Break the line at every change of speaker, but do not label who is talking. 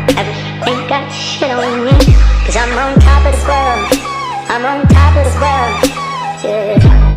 Everything got shit on me, 'cause I'm on top of the world. I'm on top of the world, yeah.